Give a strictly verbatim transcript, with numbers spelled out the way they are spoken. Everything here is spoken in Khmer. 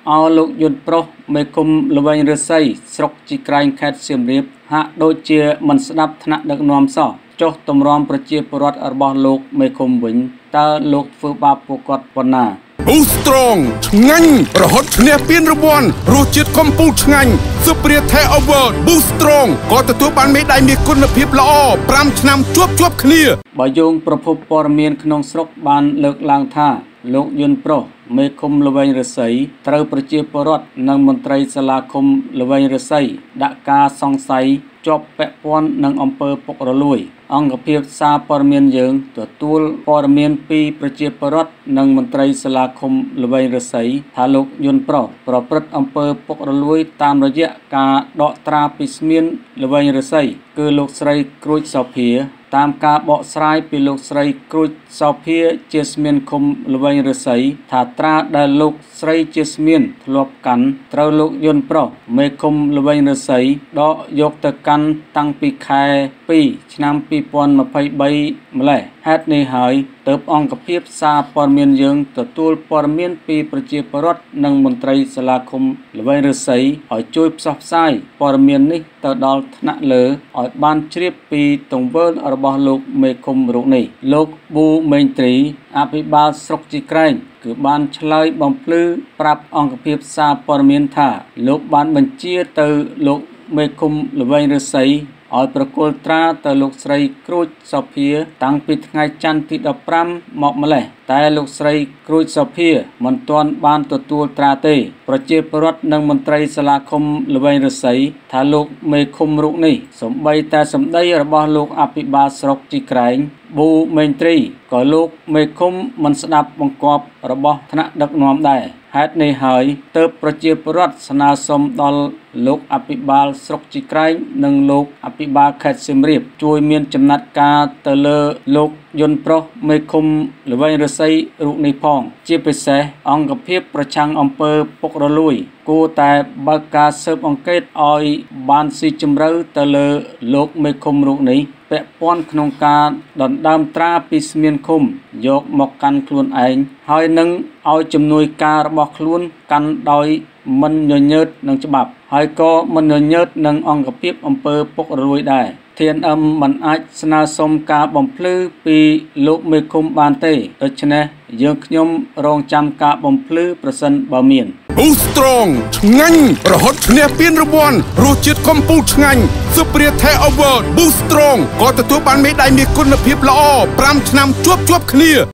អោលោកយុនប្រុសមេគុំល្វែងរស័យស្រុកជីក្រែងខេត្តសៀមរាបហាក់ដូចជាមិនស្ដាប់ថ្នាក់ដឹកនាំសោះចុះទម្រាំប្រជាពលរដ្ឋរបស់លោកមេគុំវិញតើលោកធ្វើបាបពួកគាត់ប៉ុណ្ណា Boost Strong ឆ្ងាញ់រហូតឈ្នះពានរង្វាន់រសជាតិកំពូលឆ្ងាញ់ Superior Thai Award Boost Strong ក៏ទទួលបានមេដាយមាសគុណភាពល្អប្រាំឆ្នាំជាប់ជាប់គ្នាបើយោងប្រភពព័ត៌មានក្នុងស្រុកបានលើកឡើងថាលោកយុនប្រុសមេឃុំល្វែងរស័យត្រូវប្រជាពលរដ្ឋនិងមន្ត្រីសាលាឃុំល្វែងរស័យដាក់ការសង្ស័យជាប់ពាក់ព័ន្ធនឹងអំពើពុករលួយអង្គភាពសារព័ត៌មានយើងទទួលព័ត៌មានពីប្រជាពលរដ្ឋនិងមន្ត្រីសាលាឃុំល្វែងរស័យថាលោកយុនប្រុសប្រព្រឹត្តអំពើពុករលួយតាមរយៈការដកត្រាពីស្មៀនល្វែងរស័យគឺលោកស្រីគ្រួចសោភាតាមការបកស្រាយពីលោកស្រីគ្រួចសោភាជាស្មៀនឃុំល្វែងរស័យថាត្រាដែលលោកស្រីជាស្មៀនធ្លាប់កាន់ត្រូវលោកយុនប្រុសមេឃុំល្វែងរស័យដកយកទៅកាន់តាំងពីខែពីរឆ្នាំពីរពាន់ម្ភៃបីម្លេះហេតុនេះហើយទើបអង្គភាពសារព័ត៌មានយើងទទួលព័ត៌មានពីប្រជាពលរដ្ឋនិងមន្ត្រីសាលាឃុំល្វែងរស័យឲ្យជួយផ្សព្វផ្សាយព័ត៌មាននេះទៅដល់ថ្នាក់លើឲ្យបានជ្រាបពីទង្វើរបស់លោកមេឃុំរូបនេះលោកប៊ូមេងត្រីអភិបាលស្រុកជីក្រែងគឺបានឆ្លើយបំភ្លឺប្រាប់អង្គភាពសារព័ត៌មានថាលោកបានបញ្ជាទៅលោកមេឃុំល្វែងរស័យឲ្យប្រគល់ត្រាទៅលោកស្រីគ្រួចសោភាតាំងពីថ្ងៃច័ន្ទទីដប់ប្រាំមកម្លេះតែលោកស្រីគ្រួចសោភាមិនទាន់បានទទួលត្រាទេប្រជាពលរដ្ឋនិងមន្ត្រីសាលាឃុំល្វែងរស័យថាលោកមេឃុំរូបនេះសូម្បីតែសម្ដីរបស់លោកអភិបាលស្រុកជីក្រែងប៊ូមេងត្រីក៏លោកមេឃុំមិនស្ដាប់បង្គាប់របស់ថ្នាក់ដឹកនាំដែរហេតុនេះហើយទើបប្រជាពលរដ្ឋស្នើសុំដល់លោកអភិបាលស្រុកជីក្រែងនិងលោកអភិបាលខេត្តសៀមរាបជួយមានចំណាត់ការទៅលើលោកយុនប្រុសមេឃុំល្វែងរស័យរូបនេះផងជាពិសេសអង្គភាពប្រឆាំងអំពើពុករលួយគួរតែបើកការស៊ើបអង្កេតឲ្យបានស៊ីជម្រៅទៅលើលោកមេឃុំរូបនេះពាក់ព័ន្ធក្នុងការដណ្ដើមត្រាពីស្មៀនឃុំយកមកកាន់ខ្លួនឯងហើយនឹងឲ្យជំនួយការរបស់ខ្លួនកាន់ដោយមិនញញើតនឹងច្បាប់ហើយក៏មិនញញើតនឹងអង្គភាពអំពើពុករលួយដែរធានអឹមមិនអាចស្នើសុំការបំភ្លឺពីលោកមេឃុំបានទេដូច្នេះយើងខ្ញុំរងចាំការបំភ្លឺប្រសិនបើមាន Boost Strong ឆ្ងាញ់រហូតឈ្នះពានរង្វាន់រសជាតិកំពូលឆ្ងាញ់ Superior Thai Award Boost Strong ក៏ទទួលបានមេដាយមាសគុណភាពល្អប្រាំឆ្នាំជាប់ជាប់គ្នា